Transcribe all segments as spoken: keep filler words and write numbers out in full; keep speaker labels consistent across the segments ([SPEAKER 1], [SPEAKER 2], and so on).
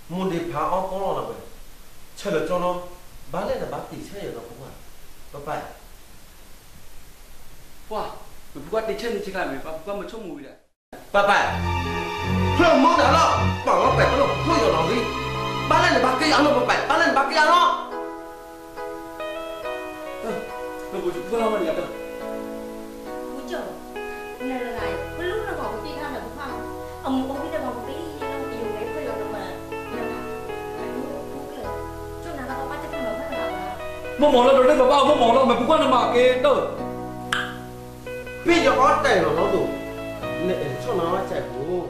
[SPEAKER 1] muốn đi phá áo có là vậy chờ được cho nó bán lên là bán tỷ xe rồi cũng à có phải
[SPEAKER 2] wow mình quát đi chân chỉ làm mình qua một chút mùi đấy
[SPEAKER 1] bà phải không muốn đó nó bảo nó phải nó thôi rồi nó đi bán lên là bán cái áo nó phải bán lên là bán cái áo nó
[SPEAKER 2] tôi cũng chưa lo mà được
[SPEAKER 3] ui trời này là này cái lúc nó còn cái gì tham là cũng không ông ông biết đâu còn cái nó nhiều cái cái rồi mà chỗ nào nó bắt chắc nó phải là
[SPEAKER 2] mà mỏ là đồ đấy mà bao mà mỏ là mà cũng quan là mà cái đâu
[SPEAKER 1] bây giờ có tiền rồi nó đủ để cho nó chạy bù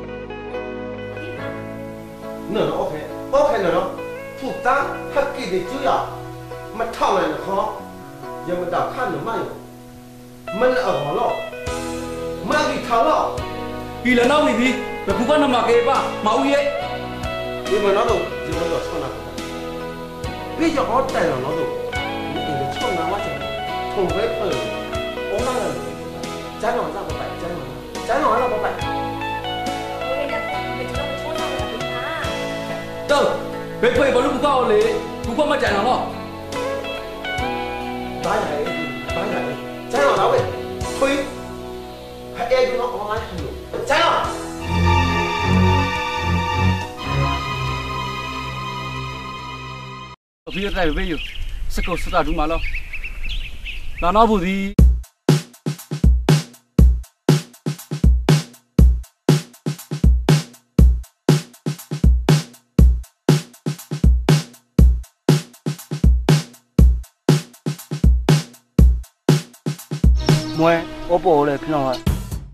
[SPEAKER 1] nửa nó ok ok nửa nó phụ tá hắc kỳ để chứ à mà thằng này là khó giờ mình đào khăn nữa mà mình ở nó lọ mà gì tháo lọ
[SPEAKER 2] vì là đâu thì gì mà cũng quan là mà cái bà máu gì ấy
[SPEAKER 1] nhưng mà nó đủ nhưng mà nó cho nào bây giờ có tiền rồi nó đủ để cho nó mà chạy thùng với phở ốm đang là trái nói ra một bài trái nói trái nói là một bài
[SPEAKER 2] đâu về quê vào lúc cao lấy cũng có mà chạy nào đó
[SPEAKER 1] bá nhảy bá nhảy trái nói đâu vậy thôi hãy em nó có ai hiểu trái nói
[SPEAKER 2] bây giờ này bây giờ sẽ có sự đúng mà lo là nó bù gì
[SPEAKER 4] moi我不来平常。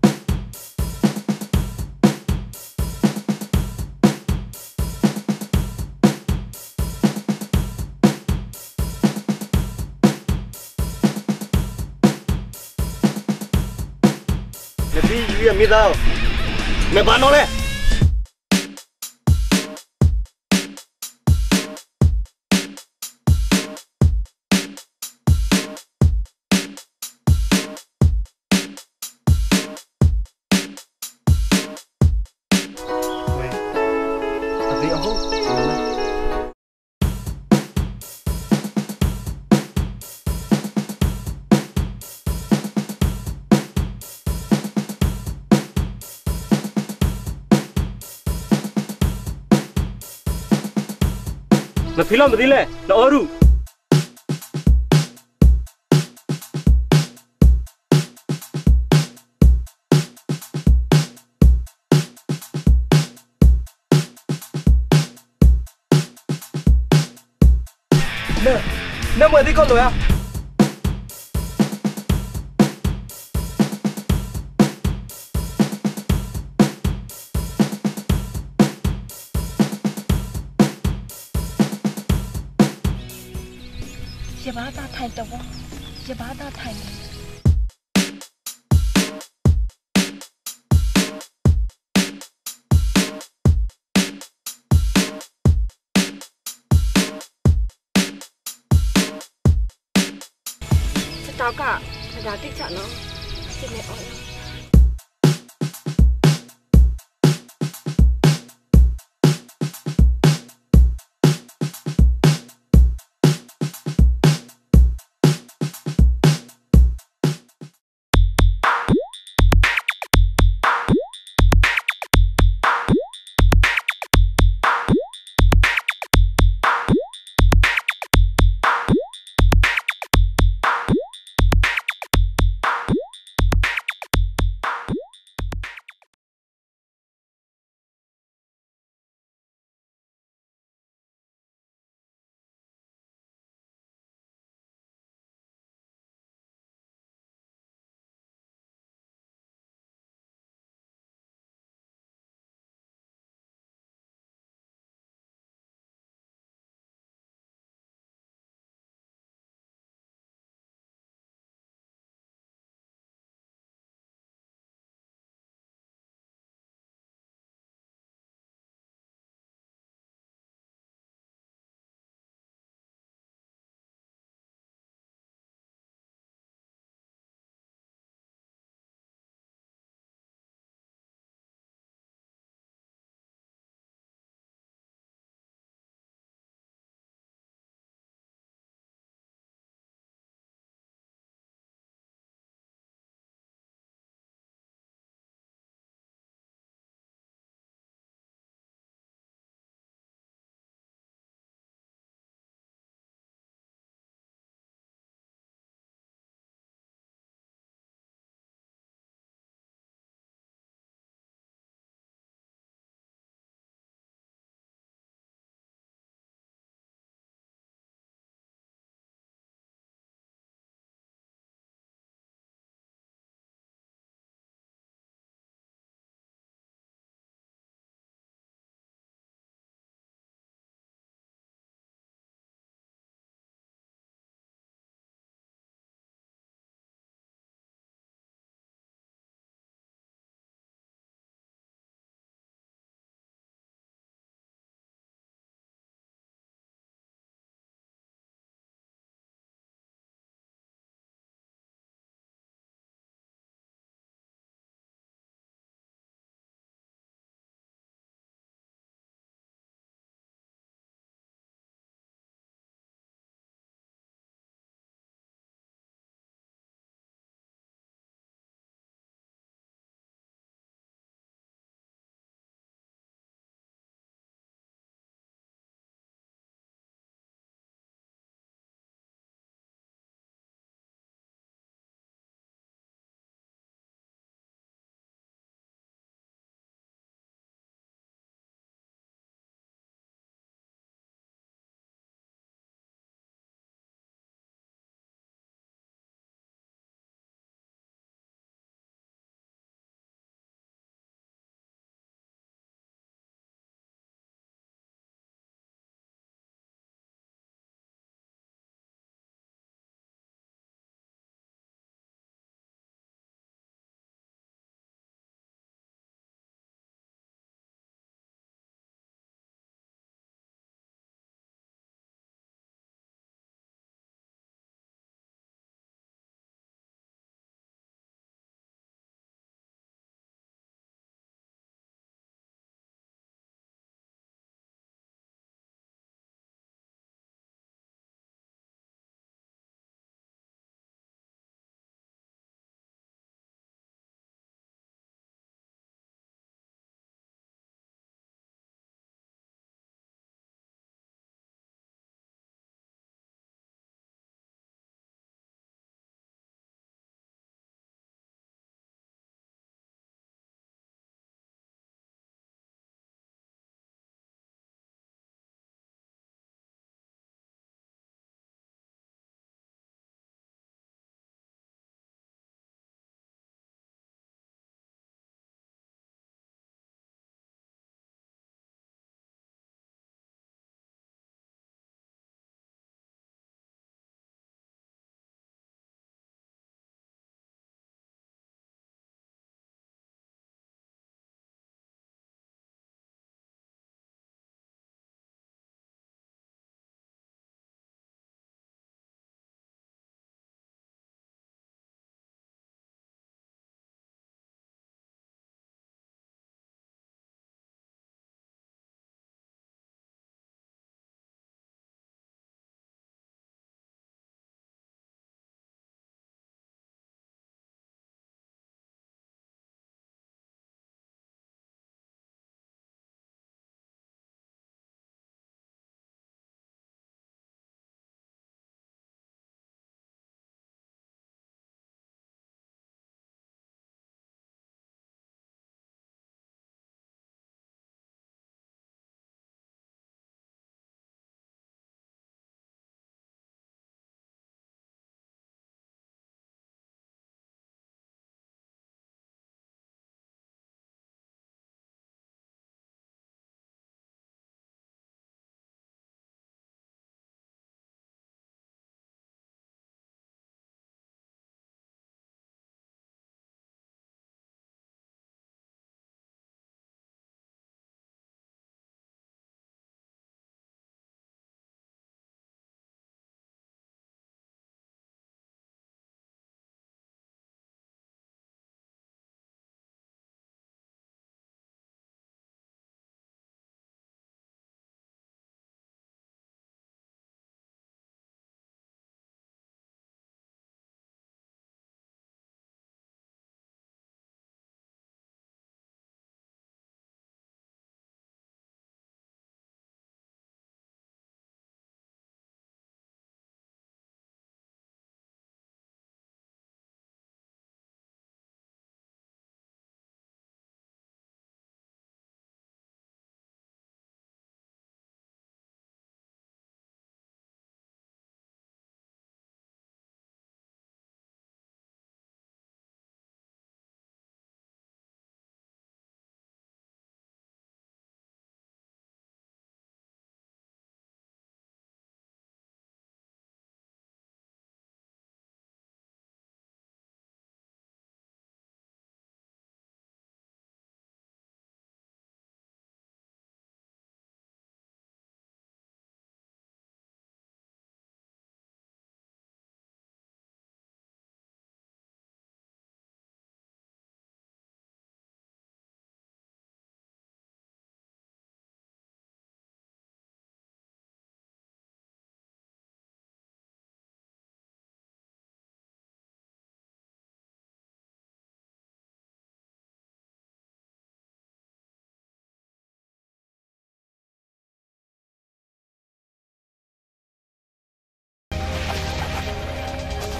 [SPEAKER 4] 你比鱼没到，没办到嘞。Na film dile, na oru. Nè, nè mời đi con rồi à?
[SPEAKER 3] Chị bà ta thành đâu không? Chị bà ta thành Chị tao cả phải đá tích trận nó Chị mẹ ơi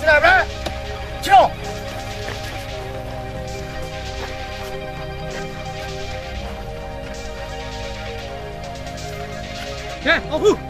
[SPEAKER 4] 来呗，跳。
[SPEAKER 2] 来，老虎。